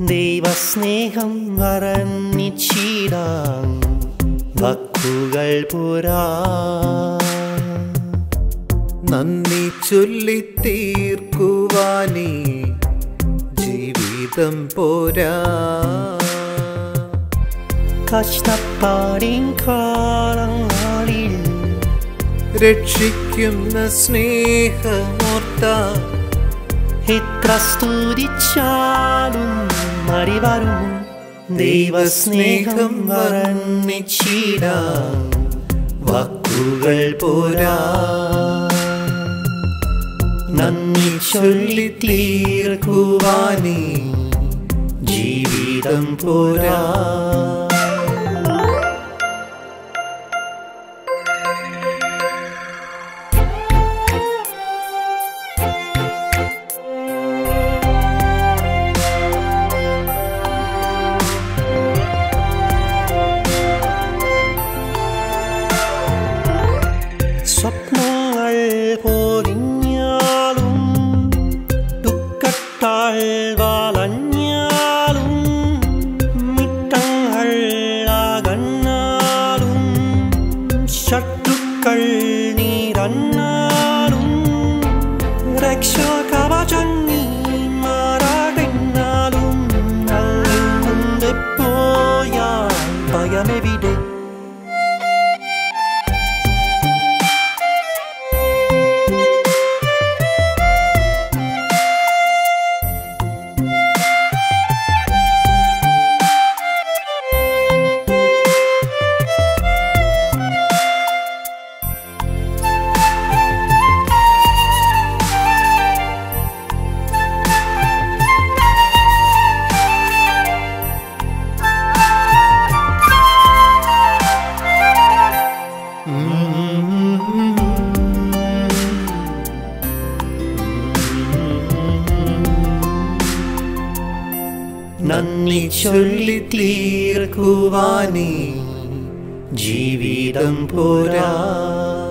ദൈവസ്നേഹം വർണ്ണിച്ചിടാൻ വാക്കുകൾ പോരാ. നന്ദി ചൊല്ലി തീർക്കുവാനേ ജീവിതം പോരാ. കഷ്ടപ്പാടിൻ കാലങ്ങളിൽ രക്ഷിക്കുന്ന സ്നേഹമോർത്ത എത്ര സ്തുതിച്ചാലും മടി വരും. ദൈവസ്നേഹം വർണ്ണിച്ചിടാൻ വാക്കുകൾ പോരാ. നന്ദി ചൊല്ലി തീർക്കുവാനേ ജീവിതം പോരാ. സ്വപ്നങ്ങൾ പൊരിഞ്ഞാലും ദുഃഖത്താൽ വലഞ്ഞാലും മിട്ടങ്ങൾ അകന്നാലും ശത്രുക്കൾ നിറഞ്ഞാലും രക്ഷാകവചം നീ മാറാതെന്നാലും അങ്ങ് മുമ്പേ പോയാൽ ഭയമെവിടെ? നന്ദി ചൊല്ലി തീർക്കുവാനേ ജീവിതം പോരാ.